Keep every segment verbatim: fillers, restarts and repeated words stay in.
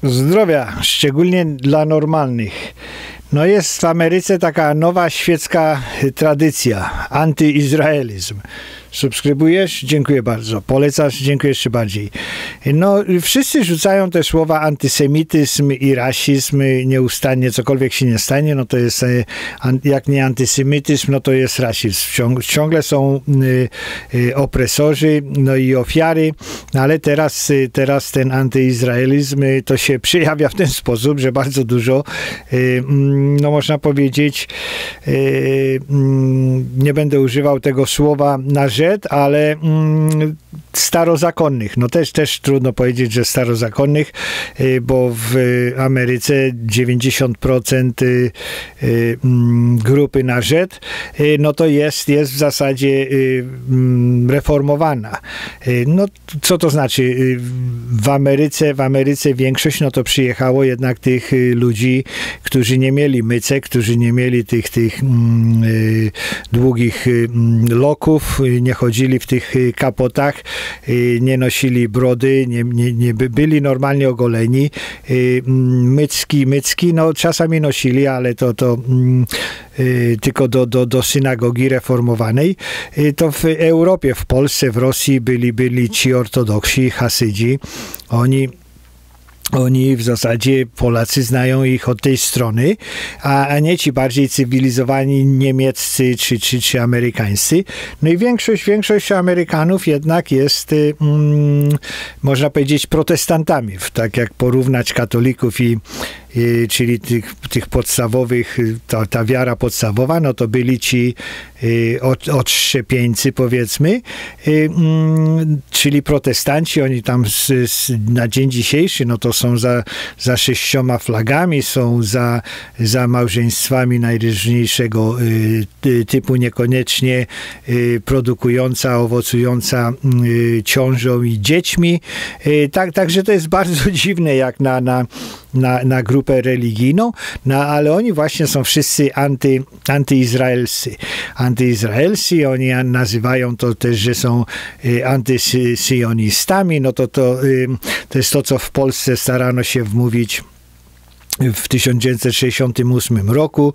Zdrowia, szczególnie dla normalnych. No jest w Ameryce taka nowa świecka tradycja, antyizraelizm. Subskrybujesz? Dziękuję bardzo. Polecasz? Dziękuję jeszcze bardziej. No, wszyscy rzucają te słowa antysemityzm i rasizm nieustannie, cokolwiek się nie stanie, no to jest, jak nie antysemityzm, no to jest rasizm. Ciągle są opresorzy, no i ofiary, ale teraz, teraz ten antyizraelizm to się przejawia w ten sposób, że bardzo dużo, no można powiedzieć, nie będę używał tego słowa na rzecz, ale mm, starozakonnych. No też, też trudno powiedzieć, że starozakonnych, bo w Ameryce dziewięćdziesiąt procent grupy na rzecz, no to jest, jest w zasadzie reformowana. No co to znaczy? W Ameryce, w Ameryce większość, no to przyjechało jednak tych ludzi, którzy nie mieli mycek, którzy nie mieli tych, tych mm, długich loków, nie chodzili w tych kapotach, nie nosili brody, nie, nie, nie byli normalnie ogoleni. Mycki, mycki, no czasami nosili, ale to, to tylko do, do, do synagogi reformowanej. To w Europie, w Polsce, w Rosji byli, byli ci ortodoksi, hasydzi. Oni Oni w zasadzie, Polacy znają ich od tej strony, a, a nie ci bardziej cywilizowani niemieccy czy, czy, czy amerykańscy. No i większość, większość Amerykanów jednak jest, mm, można powiedzieć, protestantami. Tak jak porównać katolików i I, czyli tych, tych podstawowych, ta, ta wiara podstawowa, no to byli ci y, od, odszczepieńcy, powiedzmy, y, mm, czyli protestanci, oni tam z, z, na dzień dzisiejszy, no to są za, za sześcioma flagami, są za, za małżeństwami najróżniejszego y, typu, niekoniecznie y, produkująca, owocująca y, ciążą i dziećmi. Y, tak, także to jest bardzo dziwne, jak na, na Na, na grupę religijną, no ale oni właśnie są wszyscy anty, antyizraelscy. Antyizraelscy, oni nazywają to też, że są y, antysyjonistami, no to, to, y, to jest to, co w Polsce starano się wmówić w tysiąc dziewięćset sześćdziesiątym ósmym roku,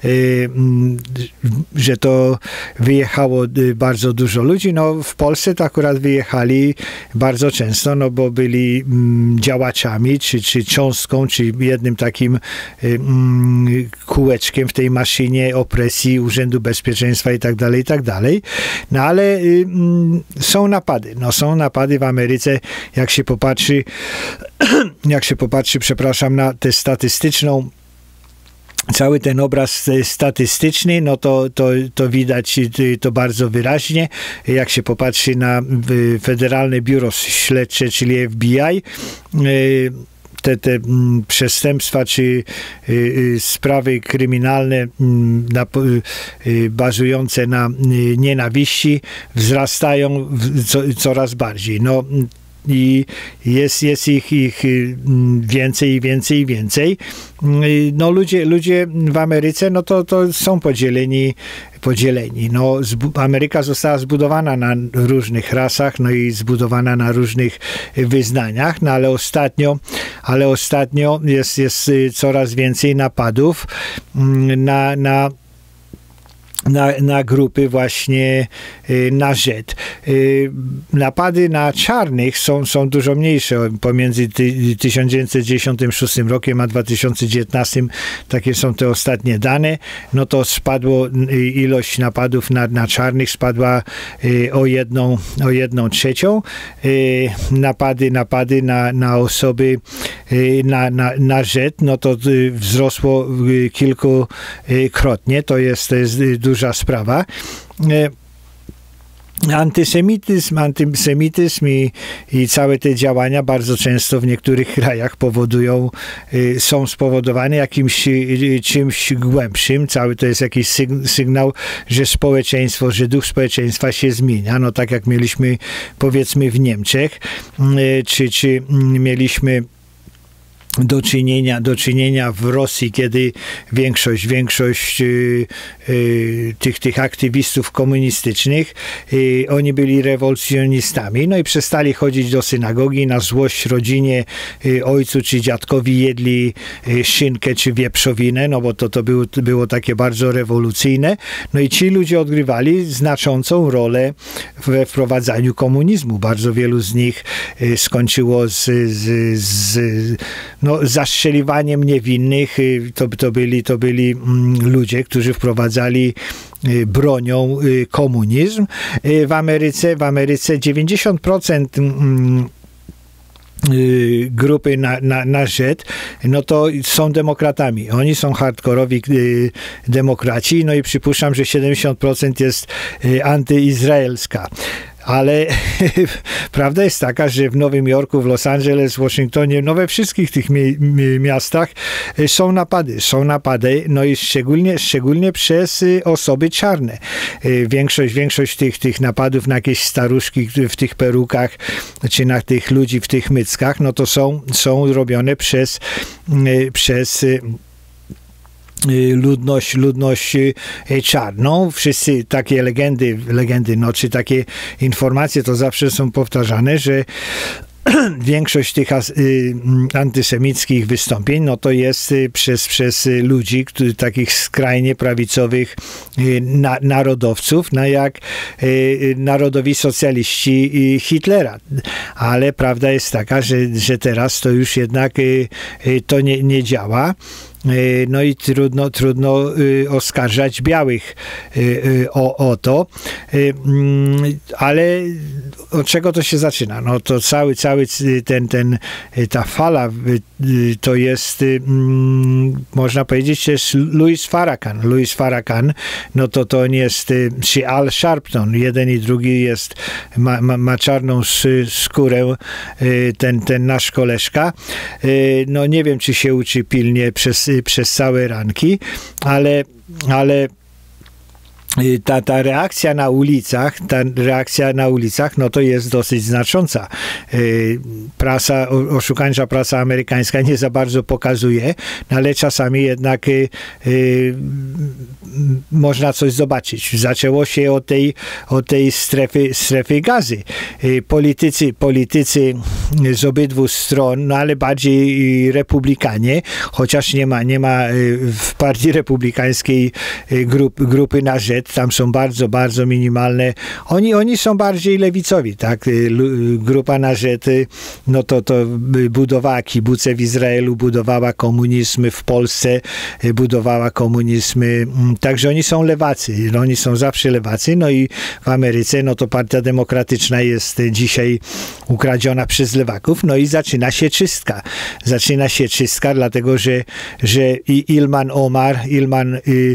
że to wyjechało bardzo dużo ludzi. No w Polsce to akurat wyjechali bardzo często, no bo byli działaczami, czy, czy cząstką, czy jednym takim kółeczkiem w tej maszynie opresji Urzędu Bezpieczeństwa i tak dalej, i tak dalej. No ale są napady. No są napady w Ameryce, jak się popatrzy, jak się popatrzy, przepraszam, na tę statystyczną, cały ten obraz statystyczny, no to, to, to widać to bardzo wyraźnie. Jak się popatrzy na Federalne Biuro Śledcze, czyli F B I, te, te przestępstwa czy y, y, sprawy kryminalne y, na, y, bazujące na y, nienawiści wzrastają w, co, coraz bardziej. No, i jest, jest ich, ich więcej i więcej i więcej. No ludzie, ludzie w Ameryce, no to, to są podzieleni, podzieleni. No, Ameryka została zbudowana na różnych rasach, no i zbudowana na różnych wyznaniach, no ale ostatnio, ale ostatnio jest, jest coraz więcej napadów na, na Na, na grupy właśnie y, na rzecz. Y, napady na czarnych są, są dużo mniejsze. Pomiędzy ty, tysiąc dziewięćset dziewięćdziesiątym szóstym rokiem a dwa tysiące dziewiętnastym, takie są te ostatnie dane, no to spadło y, ilość napadów na, na czarnych spadła y, o, jedną, o jedną trzecią. Y, napady, napady na, na osoby y, na, na, na rzecz, no to y, wzrosło y, kilkukrotnie. To jest, to jest y, duża sprawa. Antysemityzm, antysemityzm i, i całe te działania bardzo często w niektórych krajach powodują, y, są spowodowane jakimś y, czymś głębszym. Cały to jest jakiś sygnał, że społeczeństwo, że duch społeczeństwa się zmienia. No tak jak mieliśmy, powiedzmy, w Niemczech, y, czy, czy mieliśmy do czynienia, do czynienia w Rosji, kiedy większość, większość y, y, tych, tych aktywistów komunistycznych, y, oni byli rewolucjonistami, no i przestali chodzić do synagogi, na złość rodzinie, y, ojcu czy dziadkowi jedli y, szynkę czy wieprzowinę, no bo to, to było, to było takie bardzo rewolucyjne, no i ci ludzie odgrywali znaczącą rolę we wprowadzaniu komunizmu. Bardzo wielu z nich y, skończyło z, z, z no, zastrzeliwaniem niewinnych. To, to byli, to byli ludzie, którzy wprowadzali bronią komunizm. W Ameryce, w Ameryce dziewięćdziesiąt procent grupy na, na, na Z, no to są demokratami. Oni są hardkorowi y, demokraci, no i przypuszczam, że siedemdziesiąt procent jest y, antyizraelska. Ale prawda jest taka, że w Nowym Jorku, w Los Angeles, w Waszyngtonie, no we wszystkich tych mi, mi, miastach są napady. Są napady, no i szczególnie, szczególnie przez osoby czarne. Większość, większość tych, tych napadów na jakieś staruszki w tych perukach, czy na tych ludzi w tych myckach, no to są, są robione przez, przez ludność, ludność czarną. Wszyscy takie legendy, legendy, no czy takie informacje to zawsze są powtarzane, że większość tych antysemickich wystąpień, no to jest przez, przez ludzi, którzy, takich skrajnie prawicowych na, narodowców, no jak narodowi socjaliści Hitlera. Ale prawda jest taka, że, że teraz to już jednak to nie, nie działa. No i trudno, trudno oskarżać białych o, o to. Ale od czego to się zaczyna? No to cały, cały ten, ten, ta fala to jest, można powiedzieć, jest Louis Farrakhan. Louis Farrakhan, no to to on jest, czy Al Sharpton, jeden i drugi jest, ma, ma, ma czarną skórę, ten, ten nasz koleżka. No nie wiem, czy się uczy pilnie przez przez całe ranki, ale, ale ta, ta reakcja na ulicach, ta reakcja na ulicach, no to jest dosyć znacząca. Prasa, oszukańcza prasa amerykańska nie za bardzo pokazuje, no ale czasami jednak y, y, można coś zobaczyć. Zaczęło się od tej, od tej strefy, strefy gazy. Politycy, politycy z obydwu stron, no ale bardziej republikanie, chociaż nie ma, nie ma w partii republikańskiej grup, grupy na Z, tam są bardzo, bardzo minimalne. Oni, oni są bardziej lewicowi, tak? Grupa na Z, no to, to budowała kibuce w Izraelu, budowała komunizm w Polsce, budowała komunizm, także oni są lewacy, oni są zawsze lewacy, no i w Ameryce, no to Partia Demokratyczna jest dzisiaj ukradziona przez lewaków, no i zaczyna się czystka. Zaczyna się czystka, dlatego, że, że Ilhan Omar, Ilhan,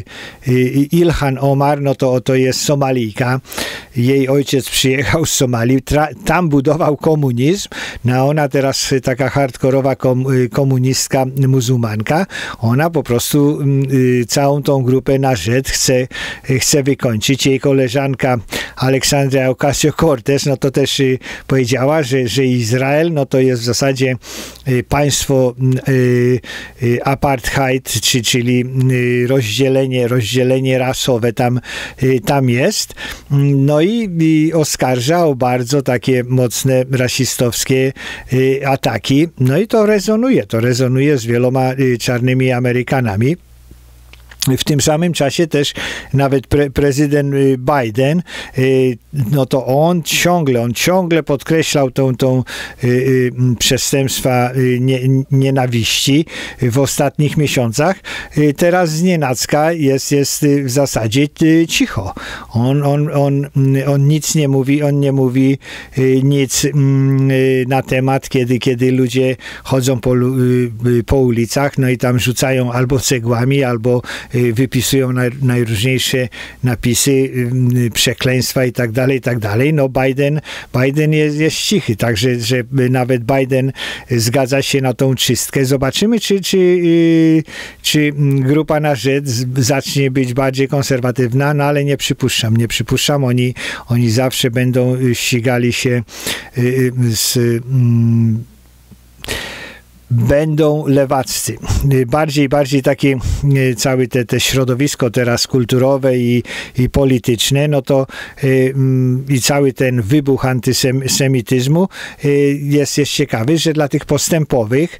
Ilhan Omar, no to, to jest Somalijka. Jej ojciec przyjechał z Somalii, tra, tam budował komunizm, no a ona teraz taka hardkorowa kom, komunistka, muzułmanka, ona po prostu y, całą tą grupę na Z chce, chce wykończyć. Jej koleżanka Aleksandra Ocasio-Cortez, no to też y, powiedziała, że, że Izrael, no to jest w zasadzie y, państwo y, y, apartheid, czy, czyli y, rozdzielenie, rozdzielenie rasowe tam, y, tam jest. No i, i oskarża o bardzo takie mocne rasistowskie y, ataki. No i to rezonuje. To rezonuje z wieloma y, czarnymi Amerykanami. W tym samym czasie też nawet pre, prezydent Biden, no to on ciągle, on ciągle podkreślał tą, tą przestępstwa nie, nienawiści w ostatnich miesiącach. Teraz znienacka jest, jest w zasadzie cicho. On, on, on, on nic nie mówi, on nie mówi nic na temat, kiedy, kiedy ludzie chodzą po, po ulicach, no i tam rzucają albo cegłami, albo wypisują najróżniejsze napisy, przekleństwa i tak dalej, i tak dalej. No Biden, Biden jest, jest cichy, także że nawet Biden zgadza się na tą czystkę. Zobaczymy, czy, czy, czy grupa na Z zacznie być bardziej konserwatywna, no ale nie przypuszczam, nie przypuszczam. Oni, oni zawsze będą ścigali się z będą lewaccy. Bardziej, bardziej takie całe te, te środowisko teraz kulturowe i, i polityczne, no to i cały ten wybuch antysemityzmu jest, jest ciekawy, że dla tych postępowych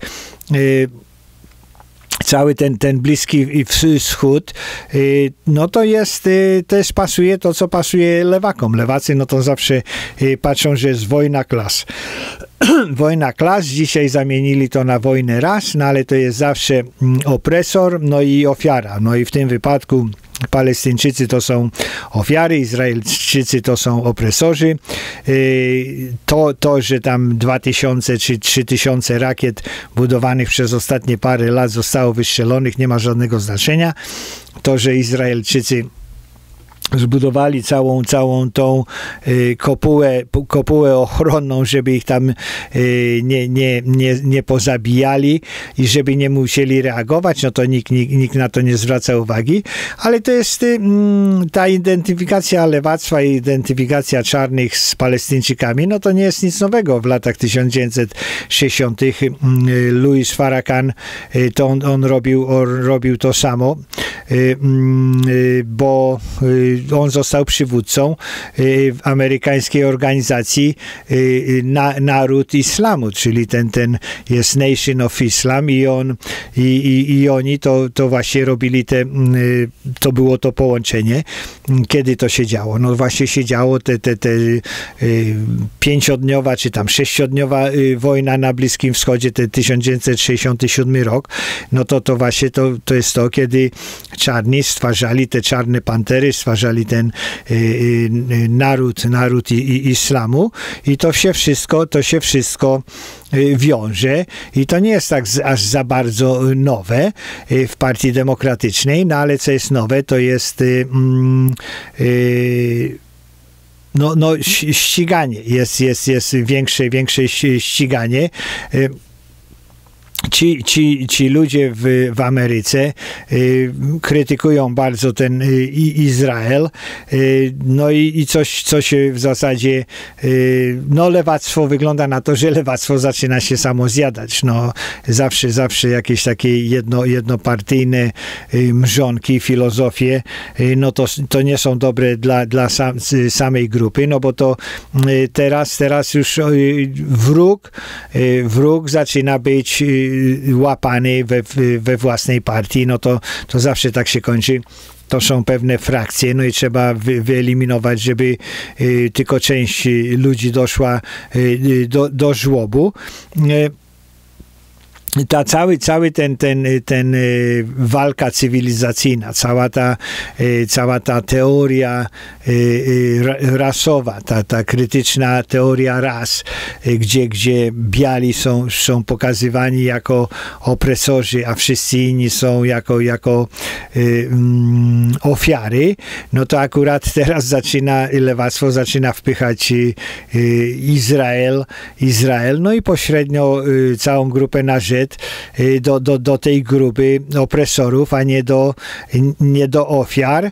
cały ten, ten Bliski Wschód, no to jest, też pasuje to, co pasuje lewakom. Lewacy, no to zawsze patrzą, że jest wojna klas. Wojna klas, dzisiaj zamienili to na wojnę ras, no ale to jest zawsze opresor, no i ofiara. No i w tym wypadku Palestyńczycy to są ofiary, Izraelczycy to są opresorzy. To, to że tam dwa tysiące czy trzy tysiące rakiet budowanych przez ostatnie parę lat zostało wystrzelonych, nie ma żadnego znaczenia. To, że Izraelczycy zbudowali całą, całą tą y, kopułę, kopułę ochronną, żeby ich tam y, nie, nie, nie, nie pozabijali i żeby nie musieli reagować, no to nikt, nikt, nikt na to nie zwraca uwagi, ale to jest y, ta identyfikacja lewactwa i identyfikacja czarnych z Palestyńczykami, no to nie jest nic nowego. W latach tysiąc dziewięćset sześćdziesiątych y, Louis Farrakhan, y, to on, on, robił, on robił to samo, y, y, bo y, on został przywódcą y, amerykańskiej organizacji y, na, Naród Islamu, czyli ten, ten jest Nation of Islam i on i, i, i oni to, to właśnie robili te, y, to było to połączenie. Kiedy to się działo? No właśnie się działo te, te, te y, pięciodniowa czy tam sześciodniowa y, wojna na Bliskim Wschodzie, ten tysiąc dziewięćset sześćdziesiąty siódmy rok, no to to właśnie to, to jest to, kiedy czarni stwarzali te czarne pantery, stwarzali ten y, y, naród, naród i, i islamu i to się wszystko, to się wszystko y, wiąże i to nie jest tak z, aż za bardzo nowe y, w Partii Demokratycznej, no ale co jest nowe, to jest y, y, no, no ściganie, jest, jest, jest większe, większe ściganie. Y, Ci, ci, ci ludzie w, w Ameryce y, krytykują bardzo ten y, Izrael, y, no i, i coś, co się w zasadzie, y, no lewactwo wygląda na to, że lewactwo zaczyna się samo zjadać. No, zawsze, zawsze jakieś takie jedno, jednopartyjne y, mrzonki, filozofie, y, no to, to nie są dobre dla, dla sam, samej grupy, no bo to y, teraz, teraz już y, wróg, y, wróg zaczyna być y, łapany we, we własnej partii, no to, to zawsze tak się kończy. To są pewne frakcje, no i trzeba wy, wyeliminować, żeby y, tylko część ludzi doszła y, do, do żłobu. Y, ta cały, cały ten, ten, ten y, walka cywilizacyjna, cała ta, y, cała ta teoria y, y, rasowa, ta, ta krytyczna teoria ras, y, gdzie, gdzie biali są, są pokazywani jako opresorzy, a wszyscy inni są jako, jako y, mm, ofiary, no to akurat teraz zaczyna, lewactwo zaczyna wpychać y, y, Izrael, Izrael, no i pośrednio y, całą grupę na rzecz Do, do, do tej grupy opresorów, a nie do, nie do ofiar.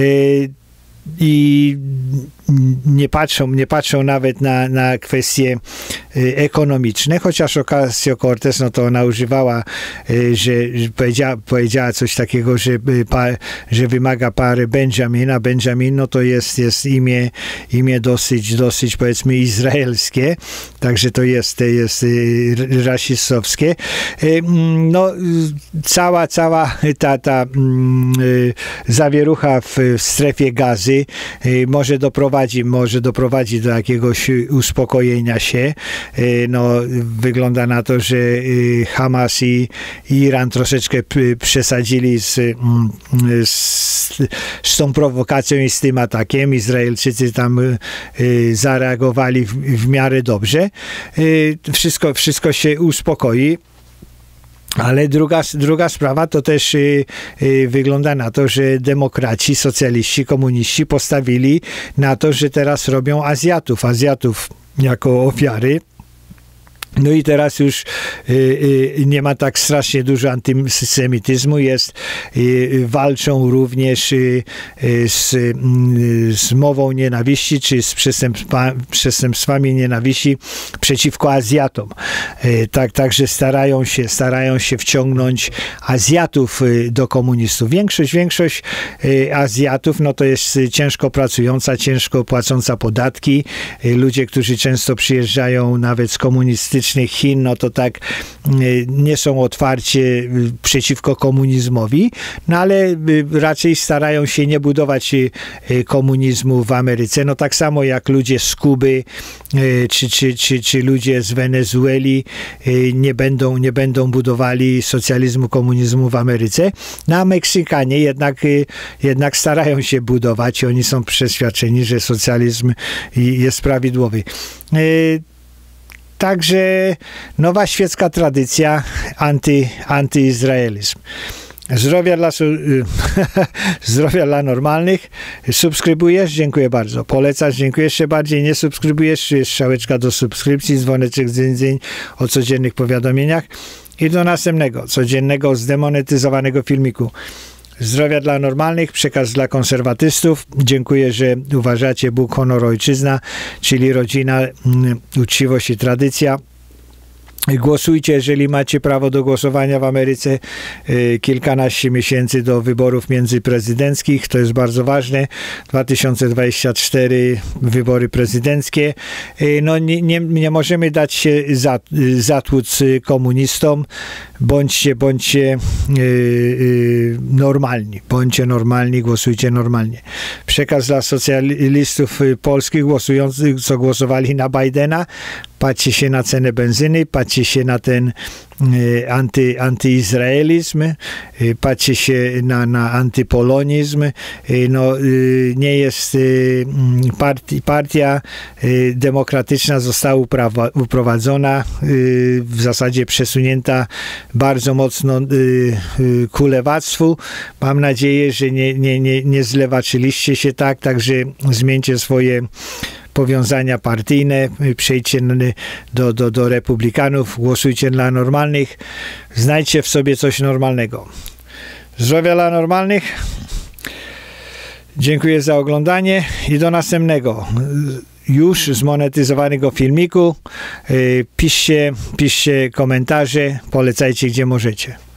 I nie patrzą, nie patrzą nawet na, na kwestie ekonomiczne, chociaż Ocasio-Cortez, no to ona używała, że, że powiedziała, powiedziała coś takiego, że, że wymaga pary Benjamin, a Benjamin, no to jest, jest imię, imię dosyć, dosyć powiedzmy izraelskie, także to jest, jest rasistowskie. No, cała, cała ta, ta zawierucha w strefie Gazy może doprowadzi, może doprowadzi do jakiegoś uspokojenia się. No, wygląda na to, że Hamas i Iran troszeczkę przesadzili z, z, z tą prowokacją i z tym atakiem. Izraelczycy tam zareagowali w, w miarę dobrze. Wszystko, wszystko się uspokoi. Ale druga, druga sprawa to też y, y, wygląda na to, że demokraci, socjaliści, komuniści postawili na to, że teraz robią Azjatów. Azjatów jako ofiary. No i teraz już y, y, nie ma tak strasznie dużo antysemityzmu, jest, y, walczą również y, y, z, y, z mową nienawiści, czy z przestępstwa, przestępstwami nienawiści przeciwko Azjatom. Y, tak, także starają się, starają się wciągnąć Azjatów y, do komunistów. Większość, większość y, Azjatów, no to jest ciężko pracująca, ciężko płacąca podatki. Y, ludzie, którzy często przyjeżdżają nawet z komunistycznych Chin, no to tak nie są otwarcie przeciwko komunizmowi, no ale raczej starają się nie budować komunizmu w Ameryce. No tak samo jak ludzie z Kuby, czy, czy, czy, czy ludzie z Wenezueli nie będą, nie będą budowali socjalizmu, komunizmu w Ameryce. No a Meksykanie jednak, jednak starają się budować. Oni są przeświadczeni, że socjalizm jest prawidłowy. Także nowa świecka tradycja, anty, antyizraelizm. Zdrowia dla, zdrowia dla normalnych. Subskrybujesz? Dziękuję bardzo. Polecasz? Dziękuję jeszcze bardziej. Nie subskrybujesz? Jest strzałeczka do subskrypcji, dzwoneczek dzyń, dzyń o codziennych powiadomieniach. I do następnego, codziennego, zdemonetyzowanego filmiku. Zdrowia dla normalnych, przekaz dla konserwatystów. Dziękuję, że uważacie Bóg, honor, ojczyzna, czyli rodzina, uczciwość i tradycja. Głosujcie, jeżeli macie prawo do głosowania w Ameryce. Kilkanaście miesięcy do wyborów międzyprezydenckich, to jest bardzo ważne. dwa tysiące dwudziesty czwarty wybory prezydenckie. No nie, nie, nie możemy dać się zatłuc komunistom. Bądźcie, bądźcie yy, yy, normalni. Bądźcie normalni, głosujcie normalnie. Przekaz dla socjalistów polskich głosujących, co głosowali na Bidena. Patrzcie się na cenę benzyny, patrzcie się na ten y, anty, antyizraelizm, y, patrzcie się na, na antypolonizm. Y, no, y, nie jest y, partii, partia y, demokratyczna została uprawa, uprowadzona, y, w zasadzie przesunięta bardzo mocno y, y, ku lewactwu. Mam nadzieję, że nie, nie, nie, nie zlewaczyliście się tak, także zmieńcie swoje powiązania partyjne, przejdźcie do, do, do republikanów, głosujcie dla normalnych, znajdźcie w sobie coś normalnego. Zdrowia dla normalnych. Dziękuję za oglądanie i do następnego. Już zmonetyzowanego filmiku. Piszcie, piszcie komentarze, polecajcie gdzie możecie.